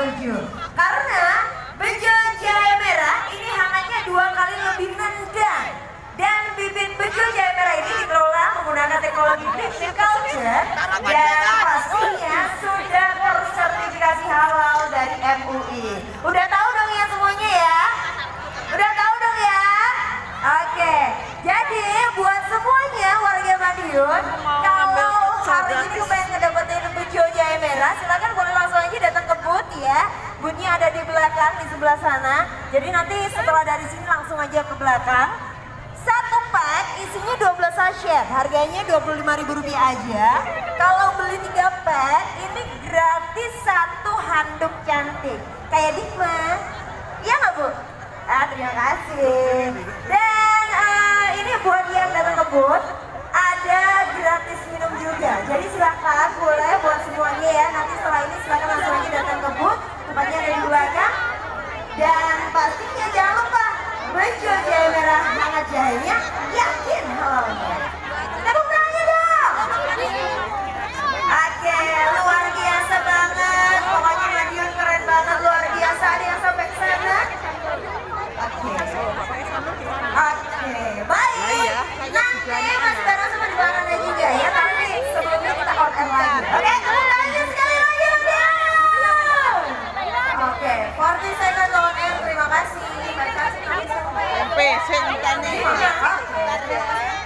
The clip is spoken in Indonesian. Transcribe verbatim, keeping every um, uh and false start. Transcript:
Bejo. Karena Bejo Jahe Merah ini hangatnya dua kali lebih nendang. Dan bibit Bejo Jahe Merah ini dikelola menggunakan teknologi mixing culture dan pastinya sudah tersertifikasi halal dari M U I. Udah tahu dong ya semuanya ya? Udah tahu dong ya? Oke, jadi buat semuanya warga Madiun, kalau hari ini kepengen ngedapetin Bejo Jahe Merah, silakan boleh langsung aja datang ke booth ya. Boothnya ada di belakang, di sebelah sana. Jadi nanti setelah dari sini langsung aja ke belakang. Satu pack isinya dua belas sachet, harganya dua puluh lima ribu rupiah aja. Kalau beli tiga pack, ini gratis satu handuk cantik. Kayak Dikma. Iya nggak Bu? Ah, terima kasih. Dan uh, ini buat yang datang ke booth, ada gratis minum juga. Jadi silakan boleh buat semuanya ya. Nanti setelah ini silakan langsung aja datang ke booth. Tempatnya ada di belakang. Dan pastinya jangan lupa Bejo Jahe Merah hangat jahenya yakin halalnya. Tepuk tangannya dong. Oke, luar biasa banget. Pokoknya Madiun keren banget, luar biasa. Ada yang sampai ke sana. Oke, oke, baik. Nanti Mas Bara sama di belakangnya juga ya. Tapi sebelumnya kita on air lagi. Oke, tepuk tangannya sekali lagi. Oke, empat puluh second on air. Terima kasih. Sampai sing tani. Oke.